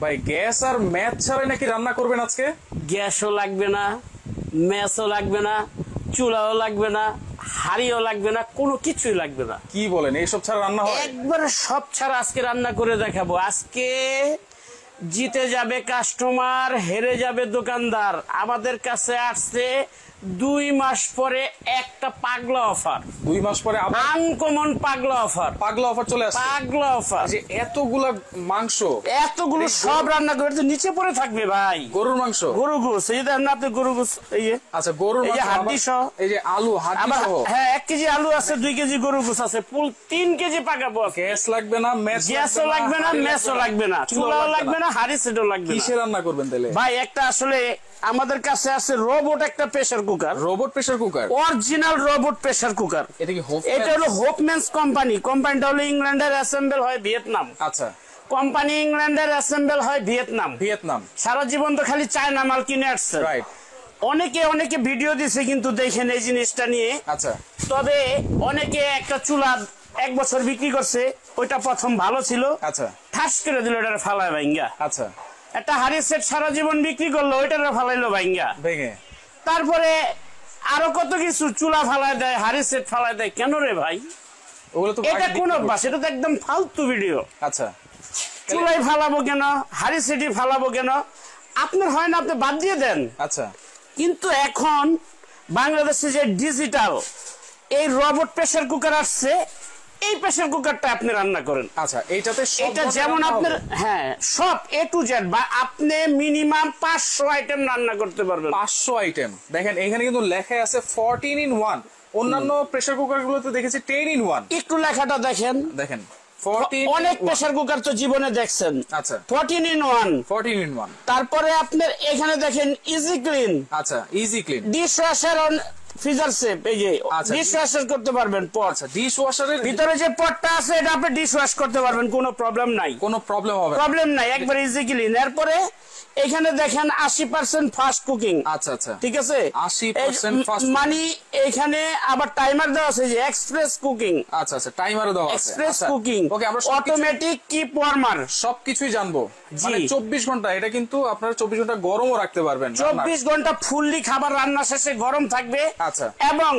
ভাই গ্যাস আর ম্যাচ ছাড়াই নাকি রান্না করবেন আজকে? গ্যাসও লাগবে না, ম্যাচও লাগবে না, চুলাও লাগবে না, হাড়িও লাগবে না, কোনো কিছুই লাগবে না। কি বলেন, এইসব ছাড়া রান্না হয়? একবারে সব ছাড়া আজকে রান্না করে দেখাবো। আজকে জিতে যাবে কাস্টমার, হেরে যাবে দোকানদার। আমাদের কাছে আসছে 2 মাস পরে একটা পাগলা অফার। 2 মাস পরে আনকমন পাগলা অফার। পাগলা অফার চলে আসছে। পাগলা অফার, যে এতগুলা মাংস, এতগুলো সব রান্না করে তো নিচে পড়ে থাকবে ভাই। গরুর মাংস, গরু গোস, এই দেখেন আপনি গরু গোস। এই যে আচ্ছা গরুর মাংস, হাড্ডি সহ, এই যে আলু হাড্ডি সহ। হ্যাঁ 1 কেজি আলু আছে, 2 কেজি গরু গোস আছে, ফুল 3 কেজি পাকাবো। গ্যাস লাগবে না, গ্যাসও লাগবে না, ম্যাচও লাগবে না, চুলাও লাগবে না, হাড়ি সেটও লাগবে না। কিসে রান্না করবেন তাহলে ভাই? একটা আসলে আমাদের কাছে আছে রোবট একটা pressure cooker. Robot pressure cooker, original Robot pressure cooker. এটা কি এটা হলো হোপম্যানস কোম্পানি। কোম্পানিটা হলো ইংল্যান্ডের, অ্যাসেম্বল হয় ভিয়েতনাম। আচ্ছা, কোম্পানি ইংল্যান্ডের, অ্যাসেম্বল হয় ভিয়েতনাম। ভিয়েতনাম। সারা জীবন তো খালি চায়না মাল কিনে আসছে। রাইট। অনেকে ভিডিও দিছে, কিন্তু দেখেন এই জিনিসটা নিয়ে। আচ্ছা। তবে অনেকে একটা চুলা 1 বছর বিক্রি করছে, ওইটা প্রথম ভালো ছিল। আচ্ছা। ঠাস করে দিল, এটা ফালায় ভাঙ্গা। আচ্ছা। একটা হাড়ি সেট সারা জীবন বিক্রি করলো, ওইটারে ফালাইলো ভাঙ্গা ভেঙে। তারপরে আরো কত কিছু, চুলা ফালায় দেয়, হাড়ি সেট ফালায় দেয়। কেন রে ভাই? ওগুলো তো এটা কোন অভ্যাস? এটা তো একদম ফালতু ভিডিও। আচ্ছা। চুলাই ফালাবো কেন, হাড়ি সেটি ফালাবো কেন? আপনার হয় না, আপনি বাদ দিয়ে দেন। আচ্ছা। কিন্তু এখন বাংলাদেশে যে ডিজিটাল এই রোবট প্রেসার কুকার আসছে, এই প্রেসার কুকারটা আপনি রান্না করেন। আচ্ছা, এইটাতে এটা যেমন আপনার, হ্যাঁ সব A to Z, বা আপনি মিনিমাম 500 আইটেম রান্না করতে পারবেন। 500 আইটেম। দেখেন এখানে কিন্তু লেখা আছে 14 in 1। অন্যান্য প্রেসার কুকার গুলোতে দেখেছি 10 in 1। একটু লেখাটা দেখেন। দেখেন 14। অনেক প্রেসার কুকার তো জীবনে দেখছেন। আচ্ছা। 14 in 1। 14 in 1। তারপরে আপনার এখানে দেখেন ইজি ক্লিন। আচ্ছা, easy clean. Dish washer on freezer safe. এই যে ডিশ ওয়াশার করতে পারবেন পট। আচ্ছা, ডিশ ওয়াশারের ভিতরে যে পটটা আছে, এটা আপনি ডিশ ওয়াশ করতে পারবেন, কোনো প্রবলেম নাই। কোনো প্রবলেম হবে না। প্রবলেম নাই, একবার ইজি ক্লিন। এরপরে এখানে দেখেন 80% ফাস্ট কুকিং। আচ্ছা আচ্ছা, ঠিক আছে, 80% ফাস্ট, মানে এখানে আবার টাইমার দেওয়া আছে, যে এক্সপ্রেস কুকিং। আচ্ছা আচ্ছা, টাইমারও দেওয়া আছে। এক্সপ্রেস কুকিং, ওকে, আমরা অটোমেটিক কিপ ওয়ার্মার, সবকিছুই জানবো। মানে 24 ঘন্টা, এটা কিন্তু আপনারা 24 ঘন্টা গরমও রাখতে পারবেন। 24 ঘন্টা ফুললি খাবার রান্না শেষে গরম থাকবে। আচ্ছা। এবং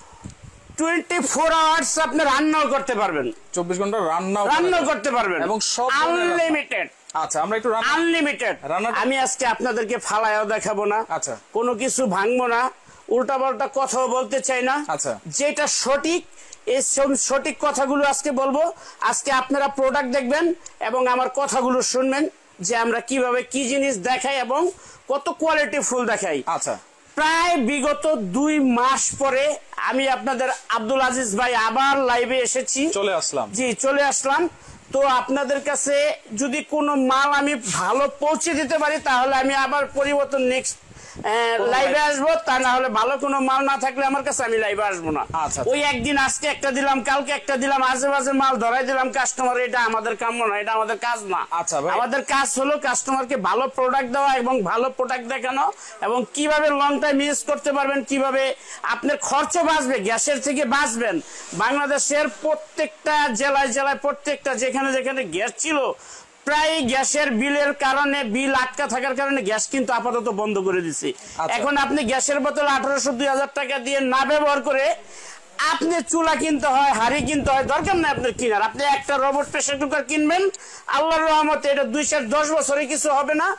24 আওয়ার্স আপনি রান্নাও করতে পারবেন। 24 ঘন্টা রান্নাও করতে পারবেন, এবং সব আনলিমিটেড। আচ্ছা, আমরা একটু আনলিমিটেড। আমি আজকে আপনাদেরকে ফালায়ও দেখাবো না। আচ্ছা। কোনো কিছু ভাঙবো না, উল্টাপাল্টা কথাও বলতে চাই না। আচ্ছা। যেটা সঠিক, এই সঠিক কথাগুলো আজকে বলবো। আজকে আপনারা প্রোডাক্ট দেখবেন এবং আমার কথাগুলো শুনবেন, যে আমরা কিভাবে কি জিনিস দেখাই এবং কত কোয়ালিটি ফুল দেখাই। আচ্ছা। প্রায় বিগত 2 মাস পরে আমি আপনাদের আব্দুল আজিজ ভাই আবার লাইভে এসেছি। চলে আসলাম। জি, চলে আসলাম। তো আপনাদের কাছে যদি কোনো মাল আমি ভালো পৌঁছে দিতে পারি, তাহলে আমি আবার পরিবর্তন নেক্সট লাইভে আসবো। তা না হলে ভালো কোনো মাল না থাকলে আমার কাছে আমি লাইভে আসবো না। ওই একদিন আজকে একটা দিলাম, কালকে একটা দিলাম, আজে বাজে মাল ধরাই দিলাম কাস্টমার, এটা আমাদের কাম্য না, এটা আমাদের কাজ না। আচ্ছা ভাই, আমাদের কাজ হলো কাস্টমারকে ভালো প্রোডাক্ট দেওয়া এবং ভালো প্রোডাক্ট দেখানো, এবং কিভাবে লং টাইম ইউজ করতে পারবেন, কিভাবে আপনার খরচ বাঁচবে, গ্যাসের থেকে বাঁচবেন। বাংলাদেশের প্রত্যেকটা জেলায় জেলায়, প্রত্যেকটা যেখানে যেখানে গ্যাস ছিল, প্রায় গ্যাসের বিলের কারণে, বিল আটকা থাকার কারণে গ্যাস কিন্তু আপাতত বন্ধ করে দিছি। এখন আপনি গ্যাসের বোতল 1800-2000 টাকা দিয়ে না ব্যবহার করে আপনি চুলা কিনতে হয়, হাড়ি কিনতে হয়, দরকার নেই আপনার কিনার। আপনি একটা রোবট প্রেসার কুকার কিনবেন, আল্লাহর রহমতে এটা 2-10 বছরে কিছু হবে না।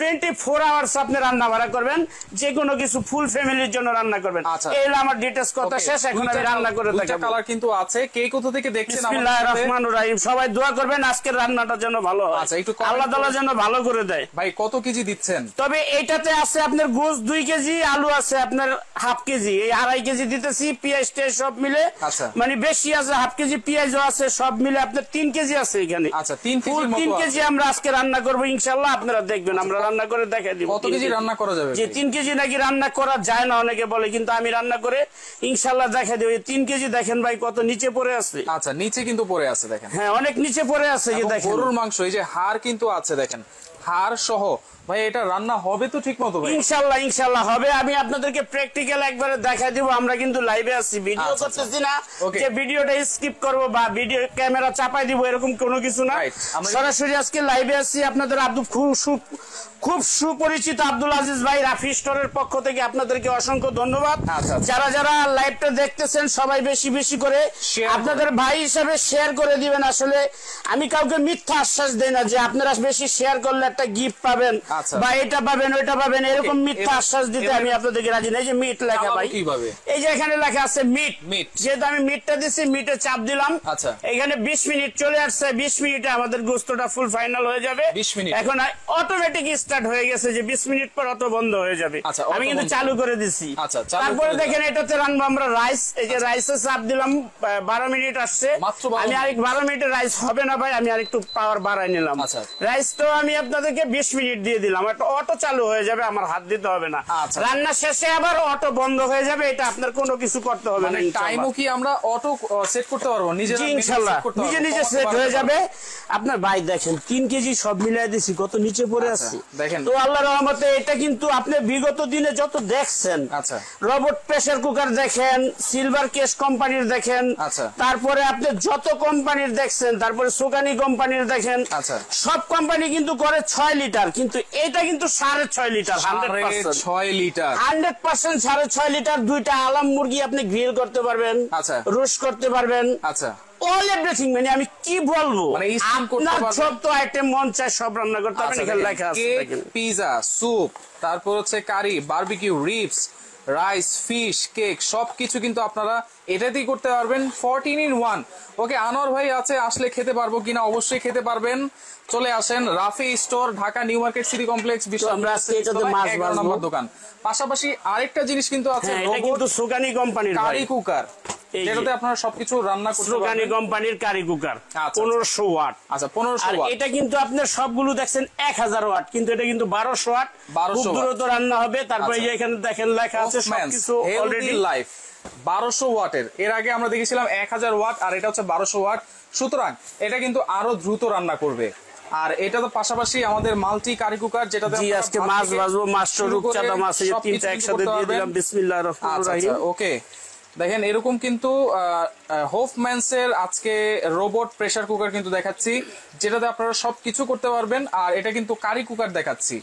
24 আওয়ার্স আপনি রান্না বাড়া করবেন, যে কোনো কিছু ফুল ফ্যামিলির জন্য রান্না করবেন। এই হলো আমার ডিটেইলস কথা শেষ। এখন আমি রান্না করে দেখাবো। কালার কিন্তু আছে। কে কোথা থেকে দেখছেন? বিসমিল্লাহির রহমানির রহিম। সবাই দোয়া করবেন আজকের রান্নাটা যেন ভালো হয়। আচ্ছা, একটু আল্লাহ তাআলা যেন ভালো করে দেয়। ভাই কত কেজি দিচ্ছেন? তবে এইটাতে আছে আপনার গোশ 2 কেজি, আলু আছে আপনার হাফ কেজি, এই 2.5 কেজি দিতেছি। পেঁয়াজ টেজ সব মিলে, মানে বেশি আছে, হাফ কেজি পেঁয়াজও আছে, সব মিলে আপনার 3 কেজি আছে এখানে। আচ্ছা, 3 কেজি আমরা আজকে রান্না করবো ইনশাআল্লাহ। আপনারা দেখবেন, আমরা রান্না করে দেখাই দিব। কত কেজি রান্না করা যাবে? যে 3 কেজি নাকি রান্না করা যায় না অনেকে বলে, কিন্তু আমি রান্না করে ইনশাআল্লাহ দেখাই দেব। 3 কেজি দেখেন ভাই কত নিচে পড়ে আছে। আচ্ছা, নিচে কিন্তু পড়ে আছে দেখেন। হ্যাঁ, অনেক নিচে পড়ে আছে। যে দেখেন গরুর মাংস, এই যে হাড় কিন্তু আছে দেখেন, হাড় সহ ভাই এটা রান্না হবে তো ঠিক মতো ভাই? ইনশাআল্লাহ ইনশাআল্লাহ হবে। আমি আপনাদেরকে প্র্যাকটিক্যাল একবারে দেখাই দিব। আমরা কিন্তু লাইভে আছি, ভিডিও করতেছি না যে ভিডিওটা স্কিপ করব বা ভিডিও ক্যামেরা চাপাই দিব, এরকম কোনো কিছু না। সরাসরি আজকে লাইভে আছি। আপনাদের খুব সুপরিচিত আব্দুল আজিজ ভাই রাফি স্টোরের পক্ষ থেকে আপনাদেরকে অসংখ্য ধন্যবাদ। যারা যারা লাইভটা দেখতেছেন সবাই বেশি বেশি করে আপনাদের ভাই হিসাবে শেয়ার করে দিবেন। আসলে আমি কাউকে মিথ্যা আশ্বাস দেই না যে আপনারা বেশি শেয়ার করলে একটা গিফট পাবেন বা এটা পাবেন ওইটা পাবেন, এরকম মিথ্যা আশ্বাস দিতে আমি আপনাদেরকে রাজি না। এই যে মিট লেখা ভাই, এই যে এখানে লেখা আছে মিট, যেহেতু আমি মিটটা দিছি, মিটে চাপ দিলাম, এখানে 20 মিনিট চলে আসছে। 20 মিনিটে আমাদের গোস্তটা ফুল ফাইনাল হয়ে যাবে। এখন অটোমেটিক স্টার্ট হয়ে গেছে যে 20 মিনিট পর অটো বন্ধ হয়ে যাবে। আমি কিন্তু চালু করে দিছি। তারপরে দেখেন এটাতে রান্না আমরা রাইস, এই যে রাইসে চাপ দিলাম, 12 মিনিট আসছে। আমি আরেক 12 মিনিটে রাইস হবে না ভাই, আমি আরেকটু পাওয়ার বাড়াই নিলাম। রাইসটাও আমি আপনাদেরকে 20 মিনিট দিয়ে দিলাম, একটা অটো চালু হয়ে যাবে, আমার হাত দিতে হবে না। রান্না শেষে আবার অটো বন্ধ হয়ে যাবে, এটা আপনার কোনো কিছু করতে হবে না। টাইমও কি আমরা অটো সেট করতে পারবো নিজে? ইনশাআল্লাহ নিজে নিজে সেট হয়ে যাবে। আপনার ভাই দেখেন 3 কেজি সব মিলাই দিছি, কত নিচে পড়ে আছে দেখেন। তো আল্লাহর রহমতে এটা কিন্তু আপনি বিগত দিনে যত দেখছেন, রোবট প্রেসার কুকার দেখেন, সিলভার কেস কোম্পানির দেখেন, তারপরে আপনি যত কোম্পানির দেখছেন, তারপরে সুকানি কোম্পানির দেখেন, সব কোম্পানি কিন্তু করে 6 লিটার, কিন্তু এটা কিন্তু 6.5 লিটার, 100% 6.5 লিটার। 2টা আলাম মুরগি আপনি গ্রিল করতে পারবেন, রোস্ট করতে পারবেন, অল এভরিথিং। মানে আমি কি বলবো, আপনার যত আইটেম মন চায় সব রান্না করতে পারবেন। এখানে লেখা আছে পিজা, স্যুপ, তারপর হচ্ছে curry, barbecue, ribs, rice, fish, cake সবকিছু কিন্তু আপনারা এটাতেই করতে পারবেন। 14 in 1। ওকে, আনোয়ার ভাই আছে, আসলে খেতে পারবো কিনা? অবশ্যই খেতে পারবেন। চলে আসেন Rafi store, Dhaka New Market City Complex, number দোকান। পাশাপাশি আরেকটা জিনিস কিন্তু আছে, সুকানি কোম্পানির কারি কুকার, যেটাতে আপনারা সবকিছু রান্না করতে পারবেন। সুকানি কোম্পানির কারি কুকার 1500 ওয়াট। আচ্ছা 1500 ওয়াট। এটা কিন্তু আপনার সবগুলো দেখছেন 1000 ওয়াট, কিন্তু এটা কিন্তু 1200 ওয়াট। খুব দ্রুত রান্না হবে। তারপরে যে এখানে দেখেন লেখা আছে সবকিছু অলরেডি লাইভ 1200 ওয়াটের। এর আগে আমরা দেখেছিলাম 1000 ওয়াট, আর এটা হচ্ছে 1200 ওয়াট। সুতরাং এটা কিন্তু আরো দ্রুত রান্না করবে। আর এটা তো পাশাপাশি আমাদের মাল্টি কারি কুকার, যেটাতে আজকে মাছ ভাজবো, মাছ রূপচাঁদা মাছ, এই তিনটা একসাথে দিয়ে দিলাম। বিসমিল্লাহির রহমানির রহিম। ওকে, দেখেন এরকম কিন্তু হোফম্যানস এর আজকে রোবট প্রেসার কুকার কিন্তু দেখাচ্ছি, যেটাতে আপনারা সবকিছু করতে পারবেন। আর এটা কিন্তু কারি কুকার দেখাচ্ছি,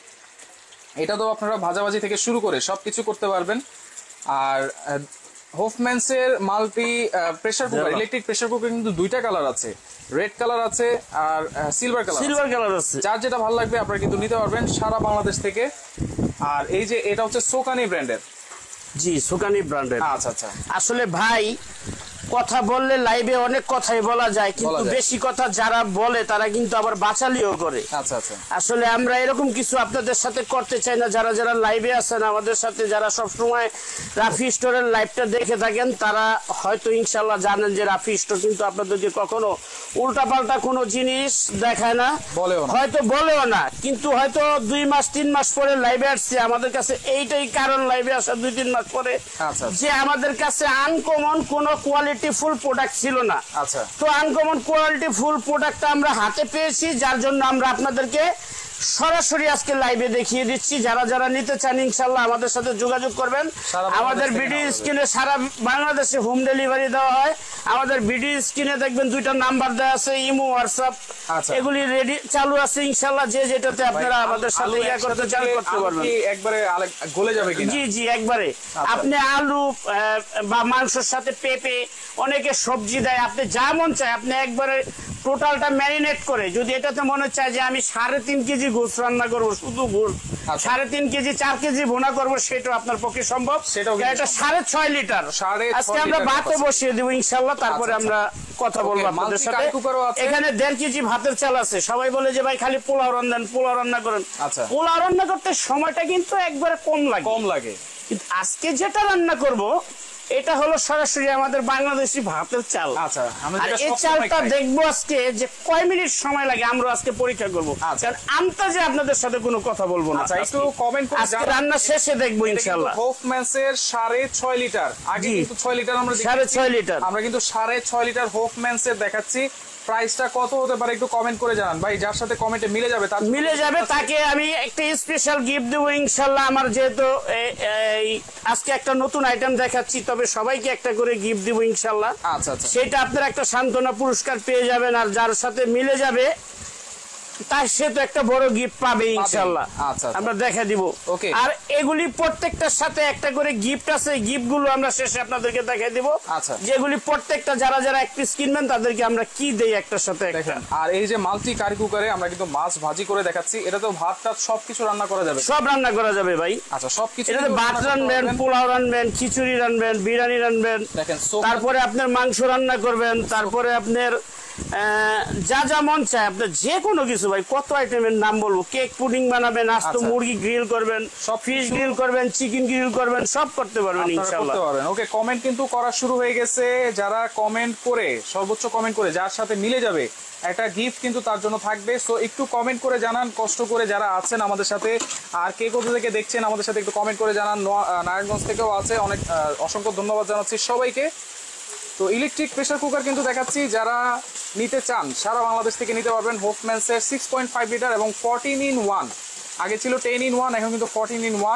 এটা তো আপনারা ভাজাভাজি থেকে শুরু করে সবকিছু করতে পারবেন। আর হোফম্যানস এর multi pressure cooker, electric pressure cooker কিন্তু 2টা কালার আছে, রেড কালার আছে আর সিলভার কালার আছে। যার যেটা ভালো লাগবে আপনারা কিন্তু নিতে পারবেন সারা বাংলাদেশ থেকে। আর এই যে এটা হচ্ছে সোকানি ব্র্যান্ডের। জি, সুকানি ব্র্যান্ডের। আচ্ছা। আসলে ভাই কথা বললে লাইভে অনেক কথাই বলা যায়, কিন্তু বেশি কথা যারা বলে তারা কিন্তু আবার বাচালিও করে। আসলে আমরা এরকম কিছু আপনাদের সাথে করতে চাই না। যারা যারা লাইভে আছেন আমাদের সাথে, যারা সবসময় রাফি স্টোরের লাইভটা দেখে থাকেন, তারা হয়তো ইনশাল্লাহ জানেন যে রাফি স্টোর কিন্তু আপনাদেরকে কখনো উল্টাপাল্টা কোনো জিনিস দেখায় না, হয়তো বলেও না। কিন্তু হয়তো 2 মাস 3 মাস পরে লাইভে আসছে, আমাদের কাছে এইটাই কারণ লাইভে আসা 2-3 মাস পরে, যে আমাদের কাছে আনকমন কোনো কোয়ালিটি ফুল প্রোডাক্ট ছিল না। তো আনকমন কোয়ালিটি ফুল প্রোডাক্টটা আমরা হাতে পেয়েছি, যার জন্য আমরা আপনাদেরকে সরাসরি আজকে লাইভে দেখিয়ে দিচ্ছি। যারা যারা নিতে চান ইনশাল্লাহ আমাদের সাথে যোগাযোগ করবেন। আমাদের ভিডিও স্ক্রিনে সারা বাংলাদেশে হোম ডেলিভারি দেওয়া হয়। আমাদের ভিডিও স্ক্রিনে দেখবেন 2টা নাম্বার দেওয়া আছে, ইমো, হোয়াটসঅ্যাপ, এগুলি রেডি চালু আছে ইনশাল্লাহ। যে যেটাতে আপনারা আমাদের সাথে ইয়া করতে চান করতে পারবেন। একবারে গলে যাবে কিনা? জি একবারে। আপনি আলু বা মাংসের সাথে পেঁপে, অনেকে সবজি দেয়, আপনি যা মন চায় আপনি একবারে টোটালটা ম্যারিনেট করে, যদি এটাতে মনে চায় যে আমি 3.5 কেজি গোশ রান্না করবো, শুধু গোশ 3.5 কেজি 4 কেজি ভুনা করবো, সেটাও আপনার পক্ষে সম্ভব। এটা 6.5 লিটার। আজকে আমরা ভাতও বসিয়ে দেবো ইনশাল্লাহ, তারপরে আমরা কথা বলবো আপনাদের সাথে। এখানে 1.5 কেজি ভাতের চাল আছে। সবাই বলে যে ভাই খালি পোলাও রান্না, পোলাও রান্না করেন। পোলাও রান্না করতে সময়টা কিন্তু একবারে কম লাগে, কিন্তু আজকে যেটা রান্না করব এটা হলো সরাসরি আমাদের বাংলাদেশি ভাতের চাল। আর এই চালটা দেখবো আজকে যে কয় মিনিট সময় লাগে, আমরা আজকে পরীক্ষা করবো। কারণ আন্তাজে আপনাদের সাথে কোনো কথা বলবো না, একটু কমেন্ট করে আজকে রান্না শেষে দেখবো ইনশাআল্লাহ। হোফম্যানস এর 6.5 লিটার, আগে কিন্তু 6 লিটার আমরা 6.5 লিটার, আমরা কিন্তু 6.5 লিটার হোফম্যানস এর দেখাচ্ছি। প্রাইসটা কত হতে পারে একটু কমেন্ট করে জানান ভাই, যার সাথে কমেন্টে মিলে যাবে তাকে আমি একটা স্পেশাল গিফট দেবো ইনশাল্লাহ। আমার যেহেতু আজকে একটা নতুন আইটেম দেখাচ্ছি, তবে সবাইকে একটা করে গিফট দিব ইনশাল্লাহ। আচ্ছা আচ্ছা, সেটা আপনার একটা সান্ত্বনা পুরস্কার পেয়ে যাবেন, আর যার সাথে মিলে যাবে তার সে তো একটা বড় গিফট পাবে ইনশাল্লাহ। আচ্ছা, আমরা দেখা দিব। আর এগুলি প্রত্যেকটার সাথে একটা করে গিফট আছে, গিফট গুলো আমরা শেষে আপনাদেরকে দেখাই দিব। আচ্ছা, যেগুলি প্রত্যেকটা যারা এক পিস কিনবেন তাদেরকে আমরা কি দেই একটার সাথে একটা। আর এই যে মাল্টি কারি কুকারে আমরা কিন্তু মাছ ভাজি করে দেখাচ্ছি, এটা তো ভাত টাত সবকিছু রান্না করা যাবে, সব রান্না করা যাবে ভাই। আচ্ছা, সবকিছু এটা ভাত রান্নবেন, পোলাও রান্নবেন, খিচুড়ি রান্নবেন, বিরিয়ানি রান্নবেন, দেখেন তারপরে আপনার মাংস রান্না করবেন, তারপরে আপনার যা মন চায় আপনার যে কোনো কিছু ভাই। কত আইটেমের নাম বলবো, কেক পুডিং বানাবেন, আস্ত মুরগি গ্রিল করবেন, সব ফিশ গ্রিল করবেন, চিকেন গ্রিল করবেন, সব করতে পারবেন ইনশাআল্লাহ। ওকে, কমেন্ট কিন্তু করা শুরু হয়ে গেছে। যারা কমেন্ট করে সর্বোচ্চ কমেন্ট করে যার সাথে মিলে যাবে একটা গিফট কিন্তু তার জন্য থাকবে। সো একটু কমেন্ট করে জানান, কষ্ট করে যারা আছেন আমাদের সাথে, আর কে কোথা থেকে দেখছেন আমাদের সাথে একটু কমেন্ট করে জানান। নারায়ণগঞ্জ থেকেও আছে, অনেক অসংখ্য ধন্যবাদ জানাচ্ছি সবাইকে। তো ইলেকট্রিক প্রেসার কুকার কিন্তু দেখাচ্ছি, যারা নিতে চান সারা বাংলাদেশ থেকে নিতে পারবেন। হোফম্যান্সের 6.5 লিটার এবং 14-in-1, আগে ছিল 10-in-1, এখন কিন্তু 14-in-1।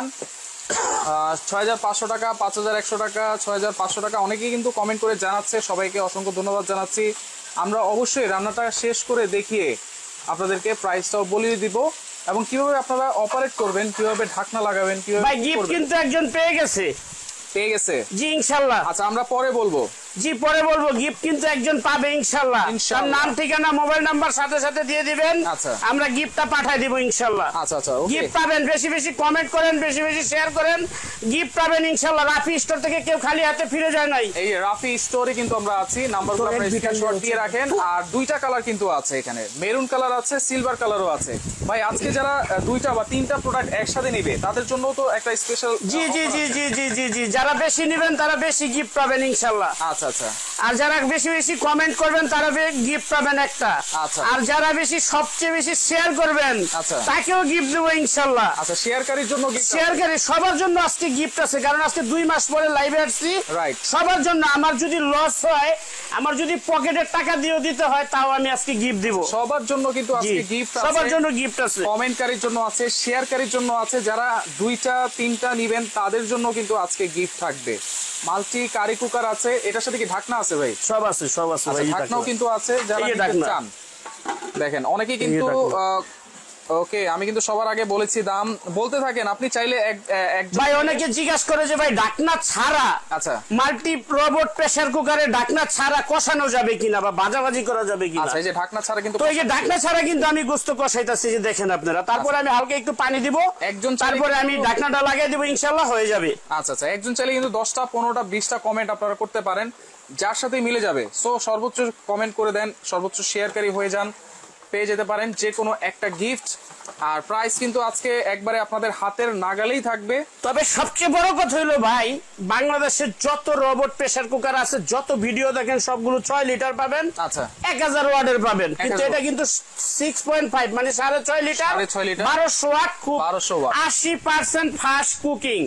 6,500 টাকা, 5,100 টাকা, 6,500 টাকা, অনেকেই কিন্তু কমেন্ট করে জানাচ্ছে, সবাইকে অসংখ্য ধন্যবাদ জানাচ্ছি। আমরা অবশ্যই রান্নাটা শেষ করে দেখিয়ে আপনাদেরকে প্রাইসটাও বলিয়ে দিব এবং কিভাবে আপনারা অপারেট করবেন, কিভাবে ঢাকনা লাগাবেন, কিভাবে গিফট কিন্তু একজন পেয়ে গেছে জি ইনশাআল্লাহ। আচ্ছা, আমরা পরে বলবো গিফট কিন্তু একজন পাবে ইনশাআল্লাহ। তার নাম, ঠিকানা, মোবাইল নাম্বার সাথে সাথে দিয়ে দিবেন, আমরা গিফটটা পাঠিয়ে দিব ইনশাআল্লাহ। আচ্ছা, গিফট পাবেন। বেশি বেশি কমেন্ট করেন, বেশি বেশি শেয়ার করেন, গিফট পাবেন ইনশাআল্লাহ। রাফি স্টোর থেকে কেউ খালি হাতে ফিরে যায় নাই। এই রাফি স্টোরে কিন্তু আমরা আছি, নাম্বারগুলো আপনারা স্ক্রিনশট দিয়ে রাখেন। আর দুইটা কালার কিন্তু আছে এখানে, মেরুন কালার আছে, সিলভার কালারও আছে। ভাই আজকে যারা দুইটা বা তিনটা প্রোডাক্ট একসাথে নেবে তাদের জন্য তো একটা স্পেশাল জি যারা বেশি নেবেন তারা বেশি গিফট পাবেন ইনশাআল্লাহ। আচ্ছা, আর যারা বেশি বেশি কমেন্ট করবেন তারা গিফট পাবেন একটা। আর যারা বেশি সবচেয়ে বেশি শেয়ার করবেন তাকেও গিফট দেবো ইনশাআল্লাহ। আচ্ছা, শেয়ারকারীর জন্য সবার জন্য আজকে গিফট আছে, কারণ আজকে 2 মাস পরে লাইভে আসছি। সবার জন্য। আমার যদি লস হয়, আমার যদি পকেটের টাকা দিয়েও দিতে হয়, তাও আমি আজকে গিফট দিব। সবার জন্য কিন্তু আজকে গিফট আছে, সবার জন্য গিফট আছে, কমেন্টকারীর জন্য আছে, শেয়ারকারীর জন্য আছে। যারা 2টা 3টা নেবেন তাদের জন্য কিন্তু আজকে গিফট থাকবে। মাল্টি কারি কুকার আছে, এটার সাথে কি ঢাকনা আছে ভাই? সব আছে ভাই, ঢাকনাও কিন্তু আছে। যারা নিতে চান দেখেন, অনেকেই কিন্তু ওকে, আমি কিন্তু সবার আগে বলেছি দাম বলতে থাকেন, আপনি চাইলে ভাই অনেকে জিজ্ঞাসা করে যে ভাই ঢাকনা ছাড়া আচ্ছা মাল্টি রোবট প্রেসার কুকারে ঢাকনা ছাড়া কষানো যাবে কিনা বা ভাজাভাজি করা যাবে কিনা। আচ্ছা, এই যে ঢাকনা ছাড়া কিন্তু, তো এই যে ঢাকনা ছাড়া কিন্তু আমি গোশত কষাইতাছি, যে দেখেন আপনারা। তারপরে আমি হালকা একটু পানি দিব, তারপরে আমি ঢাকনাটা লাগিয়ে দিব, ইনশাআল্লাহ হয়ে যাবে। আচ্ছা, একজন চাইলে কিন্তু 10টা 15টা 20টা কমেন্ট আপনারা করতে পারেন, যার সাথে মিলে যাবে। সো সর্বোচ্চ কমেন্ট করে দেন, সর্বোচ্চ শেয়ারকারী হয়ে যান, পেয়ে যেতে পারেন যে কোনো একটা গিফট। আর প্রাইস কিন্তু আজকে একবারে আপনাদের হাতের নাগালেই থাকবে। তবে সবচেয়ে বড় কথা হলো ভাই, বাংলাদেশের যত রোবট প্রেসার কুকার আছে, যত ভিডিও দেখেন, সবগুলো 6 লিটার পাবেন। আচ্ছা, 1000 ওয়াটের পাবেন, কিন্তু এটা কিন্তু 6.5 মানে 6.5 litre, 1200 watt, 80% fast cooking,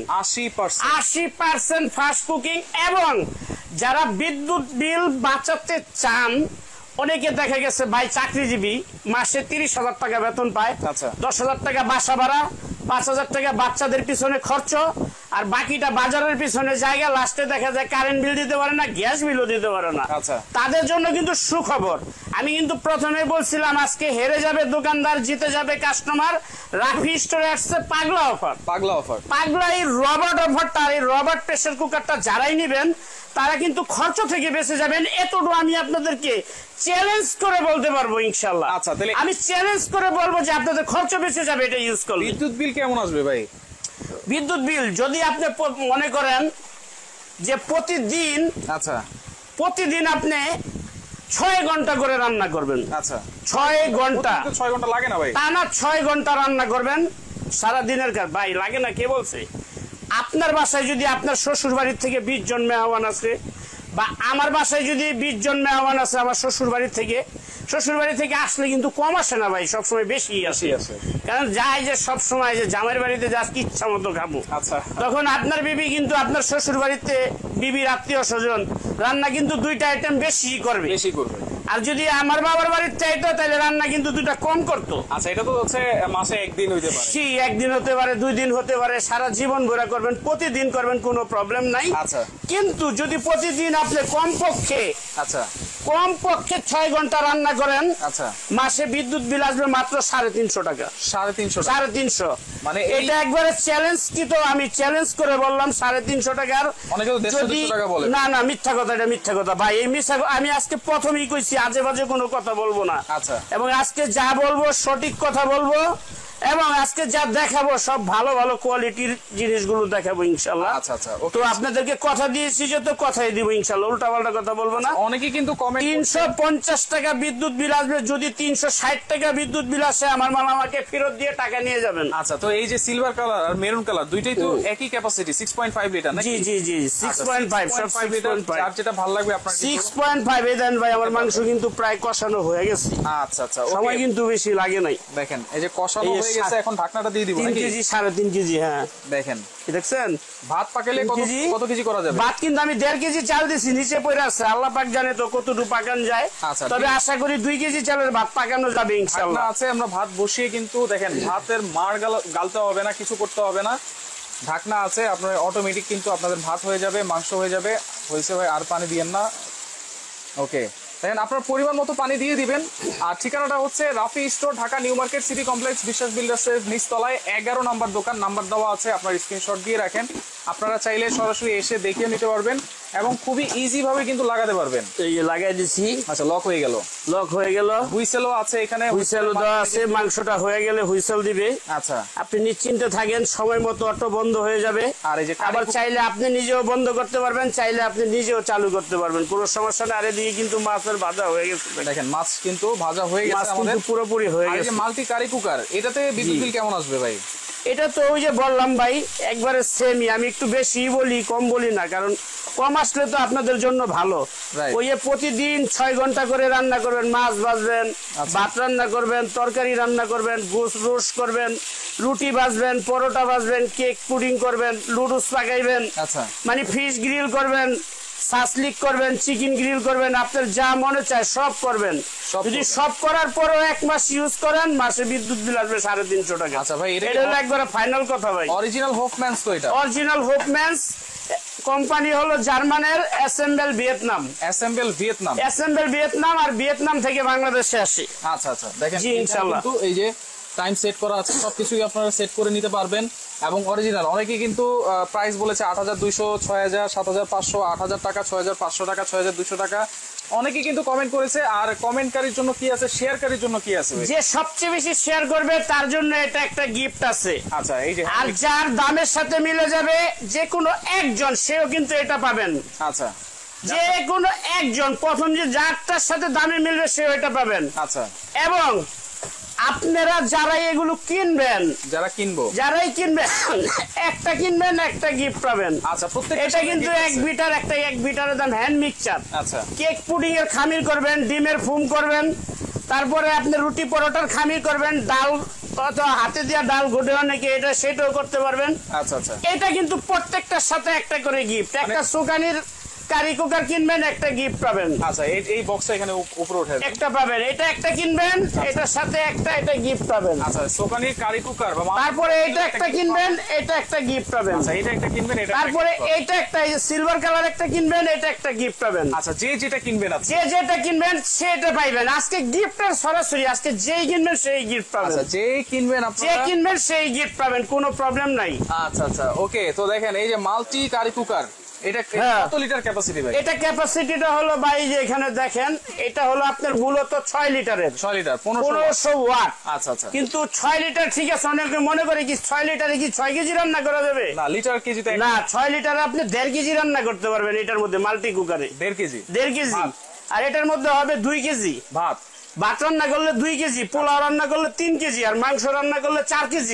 80% fast cooking. এবং যারা বিদ্যুৎ বিল বাঁচাতে চান, অনেকে দেখা গেছে ভাই চাকরিজীবী, মাসে 30,000 টাকা বেতন পায়, 10,000 টাকা বাসা ভাড়া, 5,000 টাকা বাচ্চাদের পিছনে খরচ, আর বাকিটা বাজারের পিছনে জায়গা, লাস্টে দেখা যায় কারেন্ট বিল দিতে পারে না, গ্যাস বিলও দিতে পারে না। তাদের জন্য কিন্তু সুখবর। আমি কিন্তু প্রথমে বলছিলাম আজকে হেরে যাবে দোকানদার, জিতে যাবে কাস্টমার। রাফি স্টোরে আসছে পাগলা অফার, পাগলা এই রবার্ট অফারটা। এই রবার্ট প্রেসার কুকারটা যারাই নেবেন তারা কিন্তু খরচ থেকে বেঁচে যাবেন, এতটুকু আমি আপনাদেরকে চ্যালেঞ্জ করে বলতে পারবো ইনশাআল্লাহ। আচ্ছা, তাহলে আমি চ্যালেঞ্জ করে বলবো যে আপনাদের খরচ বেঁচে যাবে এটা ইউজ করলে। বিদ্যুৎ বিল কেমন আসবে ভাই? বিদ্যুৎ বিল যদি আপনি মনে করেন যে প্রতিদিন আপনি 6 ঘন্টা করে রান্না করবেন, 6 ঘন্টা লাগে না ভাই, তা না, 6 ঘন্টা রান্না করবেন সারা দিনের কাজ। ভাই লাগে না কে বলছে? আপনার বাসায় যদি আপনার শ্বশুর বাড়ির থেকে 20 জন মেহমান আছে, বা আমার বাসায় যদি 20 জন মেহমান আছে আমার শ্বশুর বাড়ি থেকে আসলে কিন্তু কম আসে না ভাই, সবসময় বেশি আসে। কারণ যাই যে সবসময় যে জামাইয়ের বাড়িতে যা ইচ্ছা মতো খাবো, তখন আপনার বিবি কিন্তু আপনার শ্বশুর বাড়িতে বিবির আত্মীয় স্বজন রান্না কিন্তু 2টা আইটেম বেশি করবে। আর যদি আমার বাবার বাড়ির চাইতো তাহলে রান্না কিন্তু দুটা কম করতো। আচ্ছা, এটা তো হচ্ছে মাসে একদিন হইতে পারে। জি, একদিন হতে পারে, 2 দিন হতে পারে, সারা জীবন ভরা করবেন, প্রতিদিন করবেন, কোনো প্রবলেম নাই। আচ্ছা, কিন্তু যদি প্রতিদিন আপনি কমপক্ষে 6 ঘন্টা রান্না করেন, আচ্ছা, মাসে বিদ্যুৎ বিল আসবে মাত্র 350 টাকা। 350 মানে এটা একবারে চ্যালেঞ্জ, কি তো আমি চ্যালেঞ্জ করে বললাম 350 টাকার। অনেকে তো 150 টাকা বলে। না না, মিথ্যা কথা, এটা মিথ্যা কথা ভাই। এই মিথ্যা আমি আজকে প্রথমেই কইছি, আজে বাজে কোনো কথা বলবো না। আচ্ছা, এবং আজকে যা বলবো সঠিক কথা বলবো, এবং আজকে যা দেখাবো সব ভালো ভালো কোয়ালিটির জিনিসগুলো দেখাবো ইনশাল্লাহ। আচ্ছা আচ্ছা, তো আপনাদেরকে কথা দিয়েছি যে, তো কথাই দিব ইনশাল্লাহ, উল্টা পাল্টা কথা বলবো না। অনেকে কিন্তু কমেন্ট 350 টাকা বিদ্যুৎ বিল আসবে, যদি 360 টাকা বিদ্যুৎ বিল আসে আমার মাল আমাকে ফেরত দিয়ে টাকা নিয়ে যাবেন। আচ্ছা, তো এই যে সিলভার কালার আর মেরুন কালার দুইটাই তো একই ক্যাপাসিটি 6.5 লিটার নাকি? জি জি জি, 6.5 লিটার। আর যেটা ভালো লাগবে আপনার 6.5 এই দেন ভাই, আমার মাংস কিন্তু প্রায় কষানো হয়ে গেছে। আচ্ছা আচ্ছা, সময় কিন্তু বেশি লাগে নাই। দেখেন এই যে কষানো হয়ে গেছে, এখন ঢাকনাটা দিয়ে দিব 3 কেজি 3.5 কেজি। হ্যাঁ দেখেন, দেখছেন ভাত পাকালে কত কেজি করা যাবে? ভাত কিন্তু আমি 1.5 কেজি চাল দিছি, নিচে পড়ে আছে, আল্লাহ পাক জানে তো কতটুকু পাকান যায়। আচ্ছা, তবে আশা করি 2 কেজি চালের ভাত পাকানো যাবে ইনশাআল্লাহ। আছে, আমরা ভাত বসিয়ে কিন্তু দেখেন ভাতের মার গালতে হবে না, কিছু করতে হবে না, ঢাকনা আছে, আপনার অটোমেটিক কিন্তু আপনাদের ভাত হয়ে যাবে, মাংস হয়ে যাবে। হয়েছে ভাই, আর পানি দিয়েন না। ওকে, দেখেন আপনার পরিমাণ মতো পানি দিয়ে দিবেন। আর ঠিকানাটা হচ্ছে Rafi store, Dhaka New Market City Complex, Biswas বিল্ডার্সের নিচতলায় 11 নম্বর দোকান। নাম্বার দেওয়া আছে, আপনার স্ক্রিনশট দিয়ে রাখেন। আপনারা চাইলে সরাসরি এসে দেখে নিতে পারবেন এবং খুবই ইজি ভাবে কিন্তু লাগাতে পারবেন। এই যে লাগাই দিছি। আচ্ছা, লক হয়ে গেল। হুইসেলও আছে এখানে, হুইসেলও দেওয়া আছে, মাংসটা হয়ে গেলে হুইসেল দিবে। আচ্ছা, আপনি নিশ্চিন্তে থাকেন, সময় মতো অটো বন্ধ হয়ে যাবে। আর এই যে আবার চাইলে আপনি নিজেও বন্ধ করতে পারবেন, চাইলে আপনি নিজেও চালু করতে পারবেন, কোনো সমস্যা না। আর এদিকে কিন্তু মাছের ভাজা হয়ে গেছে, দেখেন মাছ কিন্তু ভাজা হয়ে গেছে আমাদের, পুরোপুরি হয়ে গেছে। এই যে মাল্টি কারি কুকার, এটাতে বিদ্যুৎ বিল কেমন আসবে ভাই? এটা তো ওই যে বললাম ভাই, একবারে সেমই। আমি একটু বেশি বলি, কম বলি না, কারণ কম আসলে তো আপনাদের জন্য ভালো। ওই যে প্রতিদিন 6 ঘন্টা করে রান্না করবেন, মাছ ভাজবেন, ভাত রান্না করবেন, তরকারি রান্না করবেন, গোশ রোস্ট করবেন, রুটি ভাজবেন, পরোটা ভাজবেন, কেক পুডিং করবেন, লুডুস পাকাইবেন, মানে ফিশ গ্রিল করবেন, সাসলিক করবেন, চিকেন গ্রিল করবেন, আপনার যা মনে চায় সব করবেন। যদি সব করার পরও 1 মাস ইউজ করেন, মাসে বিদ্যুৎ বিল আসবে 350 টাকা। আচ্ছা ভাই, এটা হলো একবারে ফাইনাল কথা ভাই। অরিজিনাল হোফম্যানস তো এটা? অরিজিনাল হোফম্যানস কোম্পানি হলো জার্মানের, অ্যাসেম্বল ভিয়েতনাম, আর ভিয়েতনাম থেকে বাংলাদেশে আসে। আচ্ছা আচ্ছা, দেখেন ইনশাআল্লাহ এই যে টাইম সেট করা আছে, সবকিছুই আপনারা সেট করে নিতে পারবেন এবং অরিজিনাল। অনেকে কিন্তু প্রাইস বলেছে 8200, 6000, 7500, 8000 টাকা, 6500 টাকা, 6200 টাকা। অনেকে কিন্তু কমেন্ট করেছে। আর কমেন্টকারীর জন্য কি আছে, শেয়ারকারীর জন্য কি আছে? যে সবচেয়ে বেশি শেয়ার করবে তার জন্য এটা একটা গিফট আছে। আচ্ছা, এই যে আর যার দামের সাথে মিলে যাবে যে কোনো একজন, সেও কিন্তু এটা পাবেন। আচ্ছা, যে কোনো একজন, প্রথম যে যারটার সাথে দামে মিলবে সেও এটা পাবেন। আচ্ছা, এবং আপনারা যারাই এগুলো কিনবেন, যারাই কিনবেন, একটা কিনবেন একটা গিফট পাবেন। আচ্ছা, এটা কিন্তু 1 বিটার, একটা 1 বিটারের দাম হ্যান্ড মিক্সচার। আচ্ছা, কেক পুডিং এর খামির করবেন, ডিমের ফুম করবেন, তারপরে আপনি রুটি পরোটার খামির করবেন, ডাল হাতে দিয়া ডাল ঘুটে অনেকে এটা সেটাও করতে পারবেন। আচ্ছা আচ্ছা, এটা কিন্তু প্রত্যেকটার সাথে একটা করে গিফট। একটা সুকানির কারি কুকার কিনবেন, একটা গিফট পাবেন। আচ্ছা, এই বক্সটা এখানে উপরে উঠে একটা পাবেন, এটা একটা কিনবেন, এটার সাথে এটা গিফট পাবেন। আচ্ছা, সোকানির কারি কুকার, তারপরে এটা একটা কিনবেন, এটা একটা গিফট পাবেন। আচ্ছা, এটা একটা কিনবেন, এটা তারপরে এটা একটা, এই যে সিলভার কালার একটা কিনবেন, এটা একটা গিফট পাবেন। আচ্ছা, যে যেটা কিনবেন, যেটা কিনবেন সেটা পাইবেন। আজকে গিফটের সরাসরি, আজকে যেই কিনবেন সেই গিফট পাবেন। আচ্ছা, যেই কিনবেন আপনারা, যে কিনবেন সেই গিফট পাবেন, কোনো প্রবলেম নাই। আচ্ছা আচ্ছা, ওকে। তো দেখেন এই যে মাল্টি কারি কুকার, এটা কত লিটার ক্যাপাসিটি ভাই? এটা ক্যাপাসিটিটা হলো ভাই, যে এখানে দেখেন, এটা হলো আপনার মূলত 6 লিটারের, 6 লিটার 1500 ওয়াট। আচ্ছা আচ্ছা, কিন্তু 6 লিটার ঠিক আছে, অনেকে মনে করে কি 6 লিটারে কি 6 কেজি রান্না করা যাবে? না, লিটার কেজিতে না, 6 লিটারে আপনি 1.5 কেজি রান্না করতে পারবেন এটার মধ্যে, মাল্টি কুকারে 1.5 কেজি। আর এটার মধ্যে হবে 2 কেজি ভাত রান্না করলে 2 কেজি, পোলাও রান্না করলে 3 কেজি, আর মাংস রান্না করলে 4 কেজি।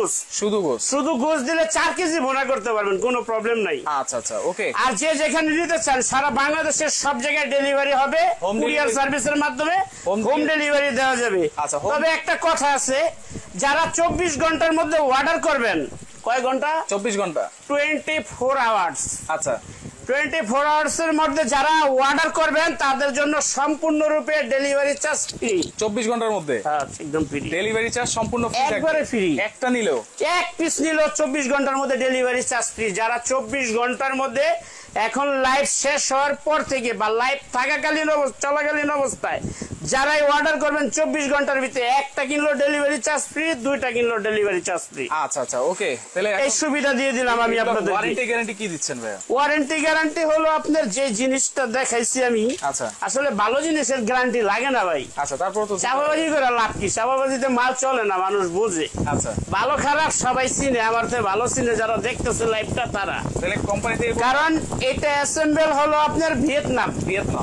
শুধু গোশ দিলে 4 কেজি ভুনা করতে পারবেন, কোনো প্রবলেম নাই। আচ্ছা আচ্ছা, ওকে। আর যে যেখানে নিতে চান, সারা বাংলাদেশের সব জায়গায় ডেলিভারি হবে, কুরিয়ার সার্ভিসের মাধ্যমে হোম ডেলিভারি দেওয়া যাবে। তবে একটা কথা আছে, যারা 24 ঘন্টার মধ্যে অর্ডার করবেন, কয় ঘন্টা? 24 ঘন্টা, 24 আওয়ার্স। আচ্ছা, 24 আওয়ার্স এর মধ্যে যারা অর্ডার করবেন তাদের জন্য সম্পূর্ণরূপে ডেলিভারি চার্জ ফ্রি। 24 ঘন্টার মধ্যে একদম ফ্রি ডেলিভারি চার্জ, সম্পূর্ণ ফ্রি, একবারে ফ্রি। একটা নিলেও, এক পিস নিলেও 24 ঘন্টার মধ্যে ডেলিভারি চার্জ ফ্রি। যারা 24 ঘন্টার মধ্যে এখন লাইভ শেষ হওয়ার পর থেকে বা লাইভ থাকাকালীন চলাকালীন অবস্থায় যারাই অর্ডার করবেন 24 ঘন্টার ভিতরে একটা কিনলো ডেলিভারি চার্জ ফ্রি, দুইটা কিনলো ডেলিভারি চার্জ ফ্রি। আচ্ছা আচ্ছা, ওকে। তাহলে এই সুবিধা দিয়ে দিলাম আমি আপনাদের। ওয়ারেন্টি গ্যারান্টি কি দিচ্ছেন ভাই? ওয়ারেন্টি গ্যারান্টি হলো আপনার যে জিনিসটা দেখাইছি আমি, আচ্ছা, আসলে ভালো জিনিসের গ্যারান্টি লাগে না ভাই। আচ্ছা, তারপর তো চাপাবাজি করে লাভ কি? চাপাবাজিতে মাল চলে না, মানুষ বুঝে। আচ্ছা, ভালো খারাপ সবাই চিনে, আমার থেকে ভালো চিনে যারা দেখতেছে লাইভটা তারা। তাহলে কোম্পানিতে, কারণ এটা অ্যাসেম্বল হলো আপনার ভিয়েতনাম,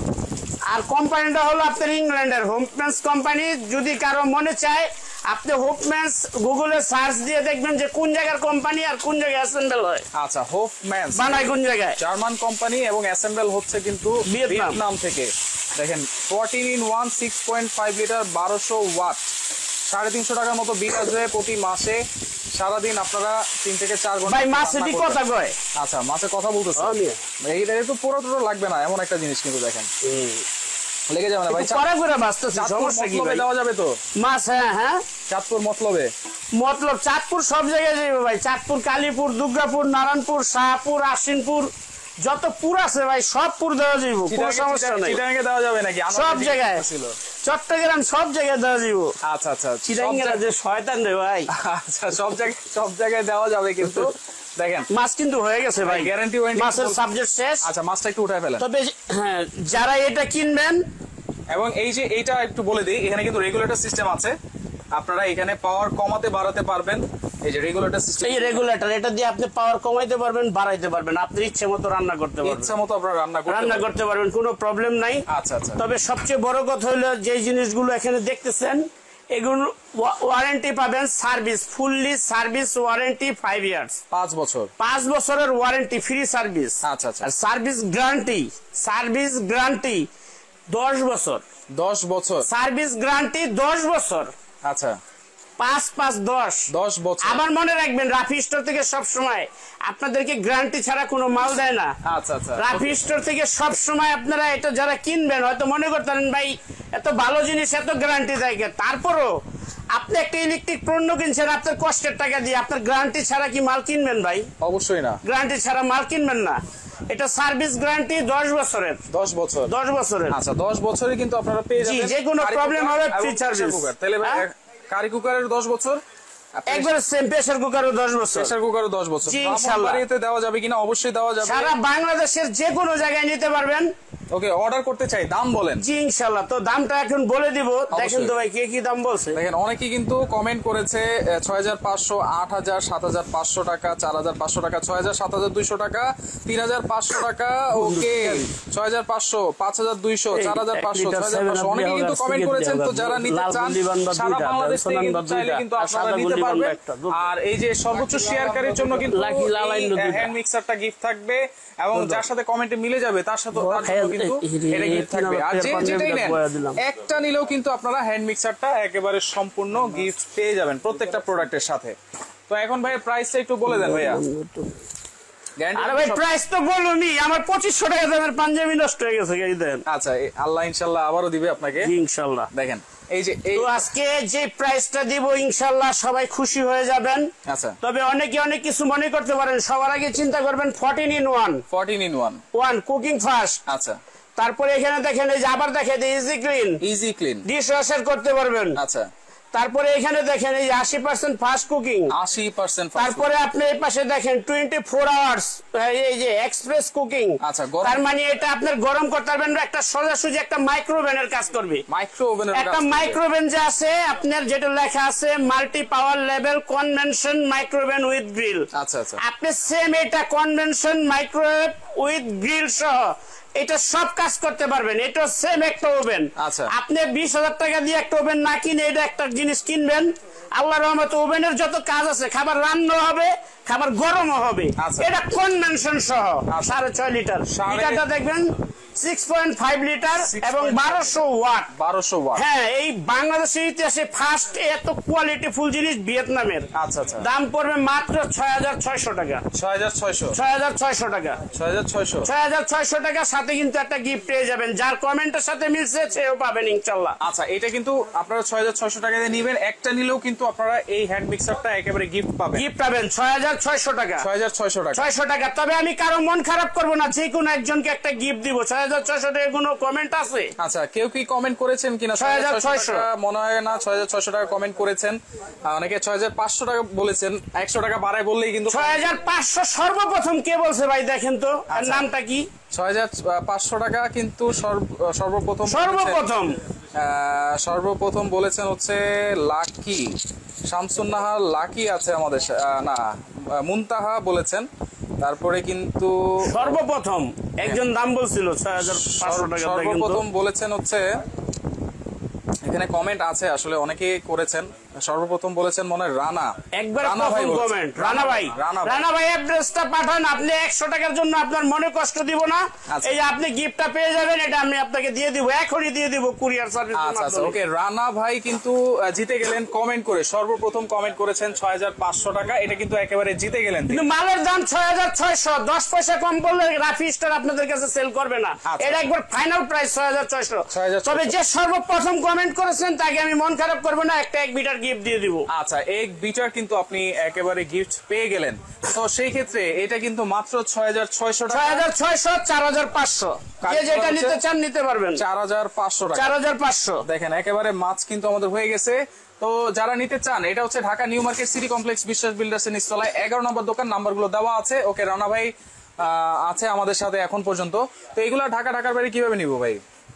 আর কোম্পানিটা হলো আপনার ইংল্যান্ডের হোমম্যান্স কোম্পানি। যদি কারো মনে চায় আপনি হোমম্যান্স গুগলে সার্চ দিয়ে দেখবেন যে কোন জায়গার কোম্পানি আর কোন জায়গায় অ্যাসেম্বল হয়। আচ্ছা, হোমম্যান্স বানায় কোন জায়গায়, জার্মান কোম্পানি এবং অ্যাসেম্বল হচ্ছে কিন্তু ভিয়েতনাম থেকে। দেখেন 14-in-1 6.5 লিটার 1200 ওয়াট, 350 টাকার মতো বিল আসবে প্রতি মাসে। সারাদিন আপনারা 3 থেকে 4 ঘন্টা। ভাই মাছে কি কথা কয়? আচ্ছা, মাছে কথা বলতেছে, এইটা একটু পুরো লাগবে না এমন একটা জিনিস কিন্তু দেখেন লেগে যাবে না ভাই। পরে করে বাঁচতেছে, সমস্যা কি ভাই? দেওয়া যাবে তো মাছ? হ্যাঁ হ্যাঁ, চাঁদপুর মতলবে, মতলব চাঁদপুর সব জায়গায় যাবে ভাই। চাঁদপুর, কালীপুর, দুর্গাপুর, নারায়ণপুর, শাহপুর, আশ্বিনপুর, যত পুর আছে ভাই সব পুর দেওয়া যাইব, কোনো সমস্যা নাই। চিটাগাঙ্গে দেওয়া যাবে নাকি? সব জায়গায়, চট্টগ্রাম সব জায়গায় দেওয়া যাইব। আচ্ছা আচ্ছা, চিটাগাঙ্গেরা যে শয়তান রে ভাই। আচ্ছা, সব জায়গায় দেওয়া যাবে কিন্তু দেখেন মাছ কিন্তু হয়ে গেছে ভাই, গ্যারান্টি মাছের সাবজেক্ট শেষ। আচ্ছা, মাছটা একটু উঠায় ফেলেন। তবে হ্যাঁ, যারা এটা কিনবেন, এবং এই যে এইটা একটু বলে দিই, এখানে কিন্তু রেগুলেটর সিস্টেম আছে, আপনারা এখানে পাওয়ার কমাতে বাড়াতে পারবেন। এই যে রেগুলেটর সিস্টেম, এই রেগুলেটর, এটা দিয়ে আপনি পাওয়ার কমাইতে পারবেন, বাড়াইতে পারবেন, আপনার ইচ্ছে মতো রান্না করতে পারবেন, ইচ্ছা মতো আপনারা রান্না করতে পারবেন, কোনো প্রবলেম নাই। আচ্ছা আচ্ছা, তবে সবচেয়ে বড় কথা হলো যে জিনিসগুলো এখানে দেখতেছেন এগুলো ওয়ারেন্টি পাবেন, service fully service warranty 5 years, 5 বছর, 5 বছরের ওয়ারেন্টি ফ্রি সার্ভিস। আচ্ছা আচ্ছা, আর সার্ভিস গ্যারান্টি 10 বছর, 10 বছর সার্ভিস গ্যারান্টি 10 বছর। আচ্ছা, 5-5-10 বছর। আবার মনে রাখবেন, রাফি স্টোর থেকে সব সময় আপনাদেরকে গ্যারান্টি ছাড়া কোনো মাল দেয় না। আচ্ছা আচ্ছা, রাফি স্টোর থেকে সব সময় আপনারা এটা যারা কিনবেন হয়তো মনে করতেন ভাই এত ভালো জিনিস এত গ্যারান্টি দেয়, তারপরও আপনি একটা ইলেকট্রিক পণ্য কিনছেন আপনার কষ্টের টাকা দিয়ে, আপনার গ্যারান্টি ছাড়া কি মাল কিনবেন ভাই? অবশ্যই না, গ্যারান্টি ছাড়া মাল কিনবেন না। এটা সার্ভিস গ্যারান্টি 10 বছরের, 10 বছর, 10 বছরের। আচ্ছা, 10 বছরে কিন্তু আপনারা পেয়ে যাবেন, যে কোনো প্রবলেম হবে ফ্রি সার্ভিস। তাহলে কারি কুকারের 10 বছর, একবার সেম প্রেসার কুকারও 10 বছর, প্রেসার কুকারও 10 বছর। জি ইনশাআল্লাহ। বাড়িতে দেওয়া যাবে কিনা? অবশ্যই দেওয়া যাবে, সারা বাংলাদেশের যে কোনো জায়গায় নিতে পারবেন। ওকে, অর্ডার করতে চাই, দাম বলেন। জি ইনশাআল্লাহ, তো দামটা এখন বলে দিব। দেখেন তো ভাই কে কি দাম বলছে। দেখেন অনেকেই কিন্তু কমেন্ট করেছে 6500, 8000, 7500 টাকা, 4500 টাকা, 6000, 7200 টাকা, 3500 টাকা, ওকে 6500, 5200, 4500, 6500, অনেকেই কিন্তু কমেন্ট করেছেন। তো যারা নিতে চান সারা বাংলাদেশ থেকে কিন্তু চাইলে কিন্তু আপনারা নিতে পারবেন। আর এই যে সর্বোচ্চ শেয়ারকারীর জন্য কিন্তু হ্যান্ড মিক্সারটা গিফট থাকবে, এবং যার সাথে কমেন্টে মিলে যাবে তার সাথে কিন্তু এটা গিফট থাকবে। আর যেটাই নেন একটা নিলেও কিন্তু আপনারা হ্যান্ড মিক্সারটা একেবারে সম্পূর্ণ গিফট পেয়ে যাবেন প্রত্যেকটা প্রোডাক্টের সাথে। তো এখন ভাই প্রাইসটা একটু বলে দেন ভাইয়া। আরে ভাই প্রাইস তো বলুনি, আমার 2500 টাকা দামের পাঞ্জাবি নষ্ট হয়ে গেছে, এই দেন। আচ্ছা, আল্লাহ ইনশাআল্লাহ আবারো দিবে আপনাকে, ইনশাআল্লাহ। দেখেন এই যে তো আজকে যে প্রাইসটা দিব ইনশাআল্লাহ সবাই খুশি হয়ে যাবেন। আচ্ছা, তবে অনেকে অনেক কিছু মনে করতে পারেন, সবার আগে চিন্তা করবেন 14-in-1 কুকিং ফাস্ট। আচ্ছা, তারপরে এখানে দেখেন এই যে আবার দেখেন ইজি ক্লিন ডিশ ওয়াশার করতে পারবেন। আচ্ছা, তারপরে এখানে দেখেন এই 80% ফাস্ট কুকিং, 80%। তারপরে আপনি এই পাশে দেখেন 24 আওয়ার্স এই যে এক্সপ্রেস কুকিং। আচ্ছা, তার মানে এটা আপনার গরম করতে পারবেন, একটা সোজাসুজি একটা মাইক্রোওভেনের কাজ করবে। একটা মাইক্রোওভেন যে আছে আপনার যেটা লেখা আছে multi power level convention micro oven with grill. আচ্ছা আচ্ছা, আপনি সেম এটা কনভেনশন মাইক্রোওয়েভ উইথ গ্রিল সহ এটা সব কাজ করতে পারবেন। এটা সেম একটা ওভেন। আচ্ছা, আপনি 20,000 টাকা দিয়ে একটা ওভেন না কিনে এটা একটা জিনিস কিনবেন, আল্লাহর রহমতে ওভেনের যত কাজ আছে, খাবার রান্না হবে, খাবার গরমও হবে। এটা কনভেনশন সহ 6.5 লিটার। লিটারটা দেখবেন 6.5 লিটার এবং 1200 ওয়াট। 1200 ওয়াট। হ্যাঁ, এই বাংলাদেশের ইতিহাসে ফার্স্ট এত কোয়ালিটি ফুল জিনিস ভিয়েতনামের। আচ্ছা আচ্ছা। দাম পড়বে মাত্র 6600 টাকা। 6600 6600 টাকা। 6600 6600 টাকা, সাথে কিন্তু একটা গিফট পেয়ে যাবেন, যার কমেন্টের সাথে মিলছে সেও পাবেন ইনশাআল্লাহ। আচ্ছা, এটা কিন্তু আপনারা 6600 টাকা দিয়ে নেবেন, একটা নিলেও কিন্তু আপনারা এই হ্যান্ড মিক্সারটা একেবারে গিফট পাবেন। গিফট পাবেন 6600 টাকা। 6600 টাকা। 600 টাকা। তবে আমি কারো মন খারাপ করব না, যে কোনো একজনকে একটা গিফট দিব। 6600 টাকা কোনো কমেন্ট আছে? আচ্ছা, কেউ কি কমেন্ট করেছেন কিনা? 6600 মনে হয় না 6600 টাকা কমেন্ট করেছেন। অনেকে 6500 টাকা বলেছেন, 100 টাকা বাড়ায় বললেই কিন্তু। 6500 সর্বপ্রথম কে বলছে ভাই দেখেন তো, আর নামটা কি? 6500 টাকা কিন্তু সর্বপ্রথম বলেছেন হচ্ছে লাকি শামসুন্নাহার। লাকি আছে আমাদের না, মুনতাহা বলেছেন। তারপরে কিন্তু সর্বপ্রথম একজন দাম বলছিল 6500 টাকা। সর্বপ্রথম বলেছেন হচ্ছে, এখানে কমেন্ট আছে আসলে অনেকে করেছেন। সর্বপ্রথম বলেছেন মনে হয় রানা। একবার কমেন্ট রানা ভাই। রানা ভাই অ্যাড্রেসটা পাঠান, আপনি 100 টাকার জন্য আপনার মনে কষ্ট দিব না। এই যে আপনি গিফটটা পেয়ে যাবেন, এটা আমি আপনাকে দিয়ে দিব, এখনই দিয়ে দিব কুরিয়ার সার্ভিসের মাধ্যমে। আচ্ছা ওকে, রানা ভাই কিন্তু জিতে গেলেন কমেন্ট করে। সর্বপ্রথম কমেন্ট করেছেন 6500 টাকা, এটা কিন্তু একেবারে জিতে গেলেন। কিন্তু মালের দাম 6600, 10 পয়সা কম বললে রাফি স্টার আপনাদের কাছে সেল করবে না। এটা একবার ফাইনাল প্রাইস 6600। তবে যে সর্বপ্রথম কমেন্ট করেছেন তাকে আমি মন খারাপ করব না, একটা 1 বিটার গিফট দিয়ে দিব। আচ্ছা, 1 বিটার কিন্তু আপনি একেবারে গিফট পেয়ে গেলেন। তো সেই ক্ষেত্রে এটা কিন্তু মাত্র 6600 টাকা। 6600, 4500, যে যেটা নিতে চান নিতে পারবেন। 4500 টাকা। 4500। দেখেন একেবারে মাছ কিন্তু আমাদের হয়ে গেছে। তো যারা নিতে চান, এটা হচ্ছে Dhaka New Market City Complex Biswas বিল্ডার্সের নিচতলায় 11 নম্বর দোকান। নাম্বারগুলো দেওয়া আছে। ওকে, রানা ভাই আছে আমাদের সাথে এখন পর্যন্ত। তো এগুলা ঢাকার বাইরে কিভাবে নিব ভাই?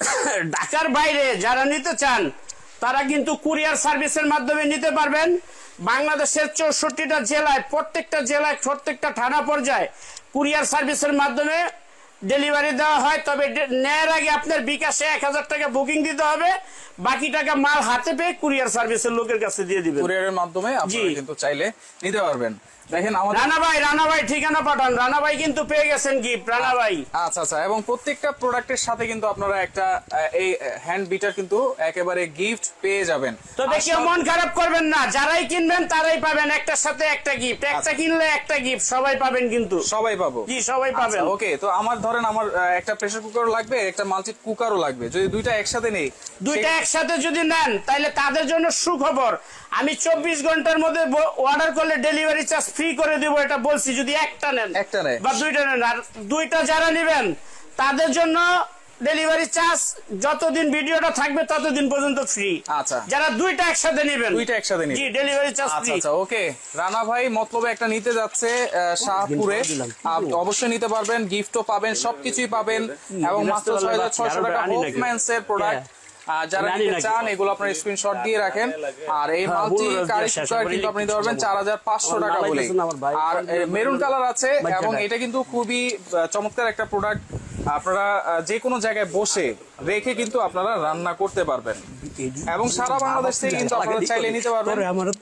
ঢাকার বাইরে যারা নিতে চান তারা কিন্তু কুরিয়ার সার্ভিসের মাধ্যমে নিতে পারবেন। বাংলাদেশের 64টা জেলায়, প্রত্যেকটা জেলায়, প্রত্যেকটা থানা পর্যায়ে কুরিয়ার সার্ভিসের মাধ্যমে ডেলিভারি দেওয়া হয়। তবে নেয়ার আগে আপনার বিকাশে 1000 টাকা বুকিং দিতে হবে, বাকি টাকা মাল হাতে পেয়ে কুরিয়ার সার্ভিসের লোকের কাছে দিয়ে দিবেন। কুরিয়ারের মাধ্যমে আপনারা কিন্তু চাইলে নিতে পারবেন। দেখেন আমাদের রানা ভাই ঠিকানা পাঠান। রানা ভাই কিন্তু পেয়ে গেছেন গিফট, রানা ভাই। আচ্ছা আচ্ছা, এবং প্রত্যেকটা প্রোডাক্টের সাথে কিন্তু আপনারা একটা এই হ্যান্ড বিটার কিন্তু একেবারে গিফট পেয়ে যাবেন। তবে কেউ মন খারাপ করবেন না, যারাই কিনবেন তারাই পাবেন একটার সাথে একটা গিফট। একটা কিনলে একটা গিফট, সবাই পাবেন কিন্তু। সবাই পাবো? জি, সবাই পাবেন। ওকে, তো আমার ধরেন আমার একটা প্রেসার কুকারও লাগবে, একটা মাল্টি কুকারও লাগবে। যদি দুইটা একসাথে নেই, দুইটা একসাথে যদি নেন তাহলে তাদের জন্য সুখবর, আমি 24 ঘন্টার মধ্যে অর্ডার করলে ডেলিভারি চার্জ ফ্রি করে দিব। এটা বলছি, যদি একটা নেন বা দুইটা নেন। আর দুইটা যারা নেবেন তাদের জন্য ডেলিভারি চার্জ যতদিন ভিডিওটা থাকবে ততদিন পর্যন্ত ফ্রি। আচ্ছা, যারা দুইটা একসাথে নেবেন, জি, ডেলিভারি চার্জ ফ্রি। আচ্ছা ওকে, রানা ভাই মতলবে একটা নিতে যাচ্ছে শাহপুরে, অবশ্যই নিতে পারবেন, গিফটও পাবেন, সবকিছুই পাবেন, এবং মাত্র 6600 টাকা হোফম্যানস এর প্রোডাক্ট। যারা নিতে চান এগুলো আপনার স্ক্রিনশট দিয়ে রাখেন। আর এই মাল্টি কারি কুকার কিন্তু আপনি নিতে পারবেন 4500 টাকা বলে। আর মেরুন কালার আছে, এবং এটা কিন্তু খুবই চমৎকার একটা প্রোডাক্ট। আপনারা যে কোনো জায়গায় বসে রেখে কিন্তু আপনারা রান্না করতে পারবেন, এবং সারা বাংলাদেশ থেকে কিন্তু আপনারা চাইলে নিতে পারবেন।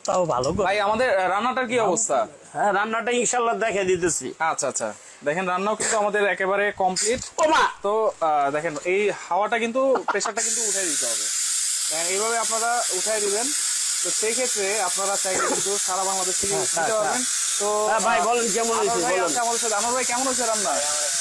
ভাই আমাদের রান্নাটার কি অবস্থা? হ্যাঁ, রান্নাটা ইনশাআল্লাহ দেখে দিতেছি। আচ্ছা আচ্ছা, দেখেন রান্নাও কিন্তু আমাদের একেবারে কমপ্লিট। তো দেখেন এই হাওয়াটা কিন্তু, প্রেসারটা কিন্তু উঠাই দিতে হবে। এইভাবে আপনারা উঠাই দিবেন। তো সেই ক্ষেত্রে আপনারা চাইলে কিন্তু সারা বাংলাদেশ থেকে নিতে পারবেন। তো ভাই বলেন কেমন হয়েছে? আমাদের সাথে আমার ভাই কেমন হয়েছে রান্না?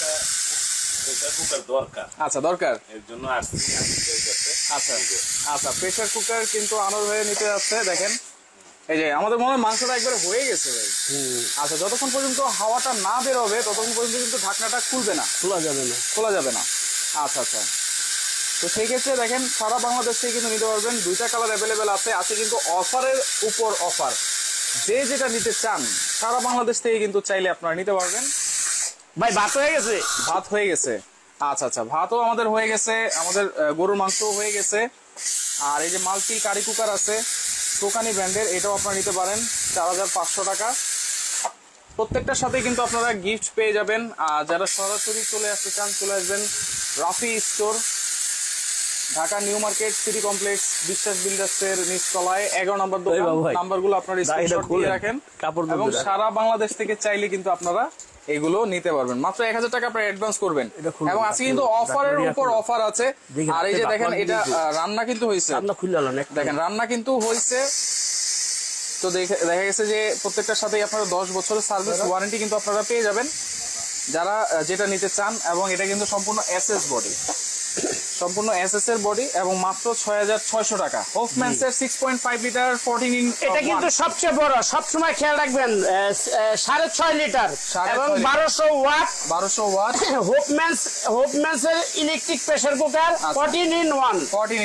আচ্ছা, দরকার এর জন্য আচ্ছা আচ্ছা, প্রেসার কুকার কিন্তু আনোর হয়ে নিতে যাচ্ছে। দেখেন এই যে আমাদের মনে হয় মাংসটা একবারে হয়ে গেছে ভাই। আচ্ছা, যতক্ষণ পর্যন্ত হাওয়াটা না বেরোবে ততক্ষণ পর্যন্ত কিন্তু ঢাকনাটা খুলবে না, খোলা যাবে না। আচ্ছা আচ্ছা, তো সেই ক্ষেত্রে দেখেন সারা বাংলাদেশ থেকে কিন্তু নিতে পারবেন। দুইটা কালার অ্যাভেলেবেল আছে কিন্তু অফারের উপর অফার। যে যেটা নিতে চান সারা বাংলাদেশ থেকে কিন্তু চাইলে আপনারা নিতে পারবেন। ভাই ভাত হয়ে গেছে? ভাত হয়ে গেছে। আচ্ছা আচ্ছা, ভাতও আমাদের হয়ে গেছে, আমাদের গরুর মাংসও হয়ে গেছে। আর এই যে মাল্টি কারি কুকার আছে দোকানি ব্র্যান্ডের, এটাও আপনারা নিতে পারেন 4500 টাকা। প্রত্যেকটার সাথে কিন্তু আপনারা গিফট পেয়ে যাবেন। আর যারা সরাসরি চলে আসতে চান চলে আসবেন Rafi store, Dhaka New Market City Complex Biswas বিল্ডার্সের নিচতলায় 11 নম্বর দোকান। নাম্বারগুলো আপনারা স্ক্রিনশট দিয়ে রাখেন, এবং সারা বাংলাদেশ থেকে চাইলে কিন্তু আপনারা এগুলো নিতে পারবেন। মাত্র 1000 টাকা আপনারা অ্যাডভান্স করবেন। এবং আজকে কিন্তু অফারের উপর অফার আছে। আর এই যে দেখেন এটা রান্না কিন্তু হয়েছে, দেখেন রান্না কিন্তু হয়েছে। তো দেখা গেছে যে প্রত্যেকটার সাথেই আপনারা 10 বছরের সার্ভিস ওয়ারেন্টি কিন্তু আপনারা পেয়ে যাবেন যারা যেটা নিতে চান। এবং এটা কিন্তু সম্পূর্ণ এসএস বডি, সম্পূর্ণ এসএস এর বডি এবং মাত্র 6600 টাকা। হোফম্যানস এর 6.5 লিটার 14 ইন, এটা কিন্তু সবচেয়ে বড়, সব সময় খেয়াল রাখবেন 6.5 লিটার এবং 1200 ওয়াট। হোফম্যানস এর electric pressure cooker 14 in 1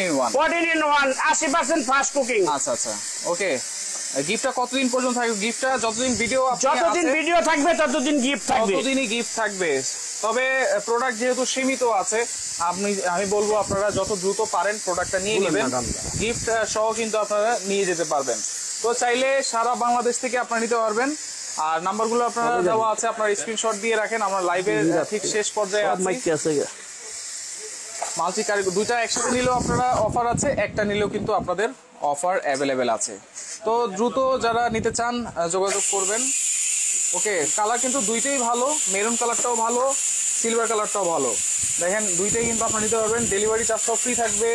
80% fast cooking. আচ্ছা আচ্ছা ওকে। গিফটটা কতদিন পর্যন্ত থাকবে? গিফটটা যতদিন ভিডিও থাকবে ততদিন গিফট থাকবে, ততদিনই গিফট থাকবে। তবে প্রোডাক্ট যেহেতু সীমিত আছে, আমি বলবো আপনারা যত দ্রুত পারেন প্রোডাক্টটা নিয়ে নেবেন, গিফট সহ কিন্তু আপনারা নিয়ে যেতে পারবেন। তো চাইলে সারা বাংলাদেশ থেকে আপনারা নিতে পারবেন। আর নাম্বারগুলো আপনারা দেওয়া আছে, আপনারা স্ক্রিনশট দিয়ে রাখেন। আমরা লাইভের ঠিক শেষ পর্যায়ে আছি। মাল্টি কারি দুইটা একসাথে নিলেও আপনারা অফার আছে, একটা নিলেও কিন্তু আপনাদের অফার অ্যাভেলেবেল আছে। তো দ্রুত যারা নিতে চান যোগাযোগ করবেন। ওকে, কালার কিন্তু দুইটাই ভালো, মেরুন কালারটাও ভালো, সিলভার কালারটাও ভালো। দেখেন দুইটাই কিন্তু আপনারা নিতে পারবেন। ডেলিভারি চার্জটাও ফ্রি থাকবে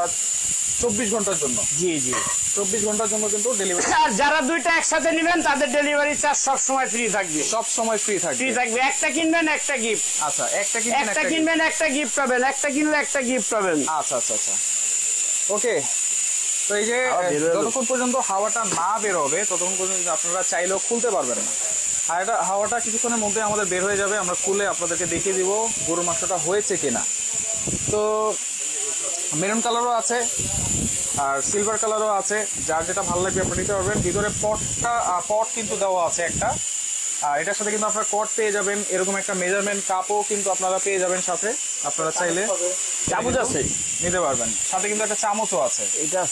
24 ঘন্টার জন্য। জি জি, 24 ঘন্টার জন্য কিন্তু ডেলিভারি। আর যারা দুইটা একসাথে নেবেন তাদের ডেলিভারি চার্জ সব সময় ফ্রি থাকবে, সব সময় ফ্রি থাকবে। একটা কিনবেন একটা গিফট। আচ্ছা, একটা কিনবেন একটা গিফট পাবেন, একটা কিনলে একটা গিফট পাবেন। আচ্ছা আচ্ছা আচ্ছা ওকে। তো এই যে যতক্ষণ পর্যন্ত হাওয়াটা না বের হবে ততক্ষণ পর্যন্ত আপনারা চাইলেও খুলতে পারবেন না। আর এটা হাওয়াটা কিছুক্ষণের মধ্যে আমাদের বের হয়ে যাবে, আমরা খুলে আপনাদেরকে দেখিয়ে দিব গরুর মাংসটা হয়েছে কিনা। তো মেরুন কালারও আছে আর সিলভার কালারও আছে, যার যেটা ভালো লাগবে আপনি নিতে পারবেন। ভিতরে পট কিন্তু দেওয়া আছে একটা, আর এটার সাথে কিন্তু আপনারা কট পেয়ে যাবেন। এরকম একটা মেজারমেন্ট কাপও কিন্তু আপনারা পেয়ে যাবেন সাথে। আপনারা চাইলে চামচ আছে নিতে পারবেন, সাথে কিন্তু একটা চামচও আছে।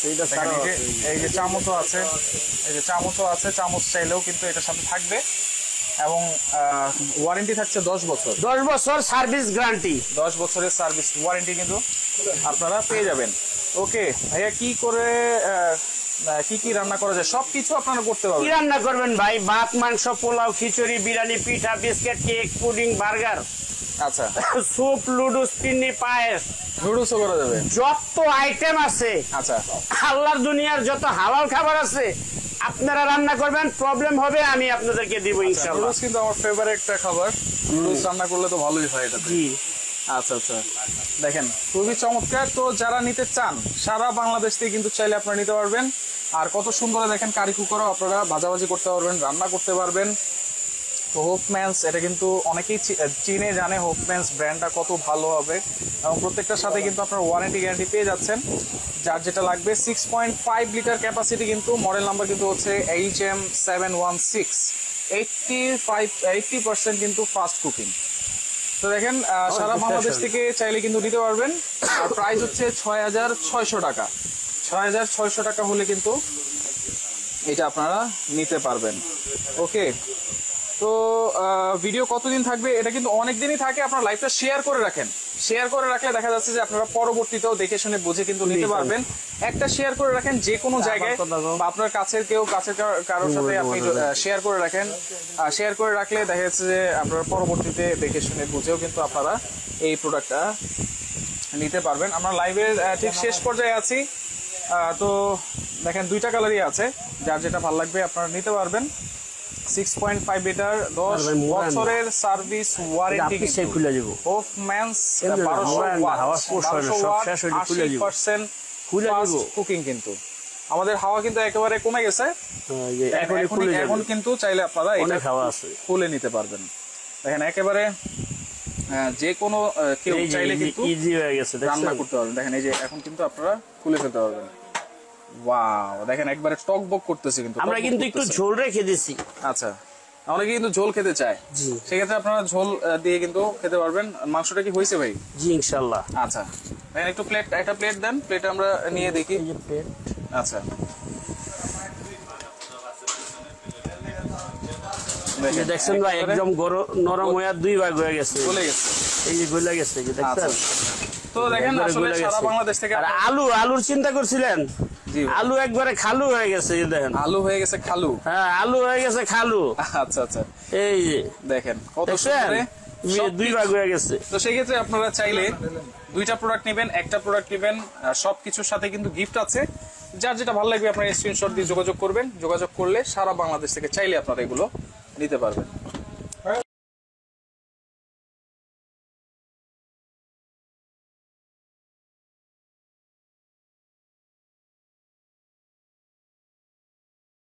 এই যে চামচও আছে, এই যে চামচও আছে, চামচ চাইলেও কিন্তু এটার সাথে থাকবে। এবং ওয়ারেন্টি থাকছে 10 বছর, 10 বছর সার্ভিস গ্যারান্টি, 10 বছরের সার্ভিস ওয়ারেন্টি কিন্তু আপনারা পেয়ে যাবেন। ওকে ভাইয়া, কি করে কি রান্না করা যায় সবকিছু আপনারা করতে পারবেন। কি রান্না করবেন ভাই? ভাত, মাংস, pulao, khichuri, biryani, pitha, biscuit, cake, pudding, burger, আচ্ছা স্যুপ, লুডুস, পিন্নি, পায়েস, নুডলসও করা যাবে। যত আইটেম আছে, আচ্ছা আল্লাহর দুনিয়ার যত হালাল খাবার আছে আপনারা রান্না করবেন, প্রবলেম হবে আমি আপনাদেরকে দিব ইনশাআল্লাহ। নুডলস কিন্তু আমার ফেভারিট একটা খাবার, নুডলস রান্না করলে তো ভালোই হয় এটা। জি আচ্ছা আচ্ছা, দেখেন খুবই চমৎকার। তো যারা নিতে চান সারা বাংলাদেশ থেকে কিন্তু চাইলে আপনারা নিতে পারবেন। আর কত সুন্দর দেখেন কারি কুকারও আপনারা ভাজাভাজি করতে পারবেন, রান্না করতে পারবেন। তো হোফম্যানস এটা কিন্তু অনেকেই চিনে জানে হোফম্যানস ব্র্যান্ডটা কত ভালো হবে। এবং প্রত্যেকটার সাথে কিন্তু আপনার ওয়ারেন্টি গ্যারান্টি পেয়ে যাচ্ছেন, যার যেটা লাগবে। 6.5 লিটার ক্যাপাসিটি কিন্তু, মডেল নাম্বার কিন্তু হচ্ছে HM716, 80% কিন্তু ফাস্ট কুকিং। তো দেখেন সারা বাংলাদেশ থেকে চাইলে কিন্তু নিতে পারবেন। আর প্রাইস হচ্ছে 6600 টাকা। 6600 টাকা হলে কিন্তু এটা আপনারা নিতে পারবেন। ওকে, তো ভিডিও কতদিন থাকবে? এটা কিন্তু অনেক দিনই থাকে। আপনারা লাইভটা শেয়ার করে রাখেন, শেয়ার করে রাখলে দেখা যাচ্ছে যে আপনারা পরবর্তীতেও দেখে শুনে বুঝে কিন্তু নিতে পারবেন। একটা শেয়ার করে রাখেন যে কোনো জায়গায়, বা আপনার কাছের কারোর সাথে আপনি শেয়ার করে রাখেন। শেয়ার করে রাখলে দেখা যাচ্ছে যে আপনারা পরবর্তীতে দেখে শুনে বুঝেও কিন্তু আপনারা এই প্রোডাক্টটা নিতে পারবেন। আমরা লাইভের ঠিক শেষ পর্যায়ে আছি। তো দেখেন দুইটা কালারই আছে, যার যেটা ভালো লাগবে আপনারা নিতে পারবেন। 6.5 লিটার 10 বছরের সার্ভিস ওয়ারেন্টি খুলে দিব। হোফম্যানস 1200% কুকিং কিন্তু আমাদের হাওয়া কিন্তু একেবারে কমে গেছে এখন কিন্তু চাইলে আপনারা এটা খুলে নিতে পারবেন। দেখেন একেবারে যে কোনো কেউ চাইলে কিন্তু ইজি হয়ে গেছে, রান্না করতে পারবেন। দেখেন এই যে এখন কিন্তু আপনারা খুলে ফেলতে পারবেন। ওয়াও, দেখেন একবারে টকবক করতেছে কিন্তু। আমরা কিন্তু একটু ঝোল রেখে দিছি। আচ্ছা, অনেকে কিন্তু ঝোল খেতে চায়, সেক্ষেত্রে আপনারা ঝোল দিয়ে কিন্তু খেতে পারবেন। মাংসটা কি হয়েছে ভাই? জি ইনশাআল্লাহ। আচ্ছা, দেখেন একটু একটা প্লেট দেন, প্লেট আমরা নিয়ে দেখি। আচ্ছা, দেখছেন ভাই একদম নরম হয়ে 2 ভাগ হয়ে গেছে, গলে গেছে, এই যে গলে গেছে, দেখছেন। তো তো দেখেন একবারে আসলে গলে সারা গেছে। বাংলাদেশ থেকে আর আলুর চিন্তা করছিলেন? জি ভাই। আলু একবারে খালু হয়ে গেছে, এই দেখেন। আলু হয়ে গেছে খালু। হ্যাঁ, আলু হয়ে গেছে খালু। আচ্ছা আচ্ছা, এই যে দেখেন কত দেখছেন? সুন্দর দুই ভাগ হয়ে গেছে। তো সেই ক্ষেত্রে আপনারা চাইলে দুইটা প্রোডাক্ট নেবেন, একটা প্রোডাক্ট নেবেন, সবকিছুর সাথে কিন্তু গিফট আছে। যার যেটা ভালো লাগবে আপনারা স্ক্রিনশট দিয়ে যোগাযোগ করবেন। যোগাযোগ করলে সারা বাংলাদেশ থেকে চাইলে আপনারা এগুলো নিতে পারবেন।